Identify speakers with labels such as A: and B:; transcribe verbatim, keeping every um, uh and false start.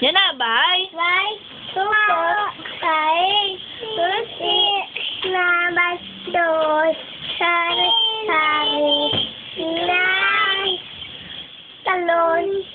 A: Yan na, bye!
B: Bye! Tupot tayo. Susi na bastos. Sari-sari. Na talon.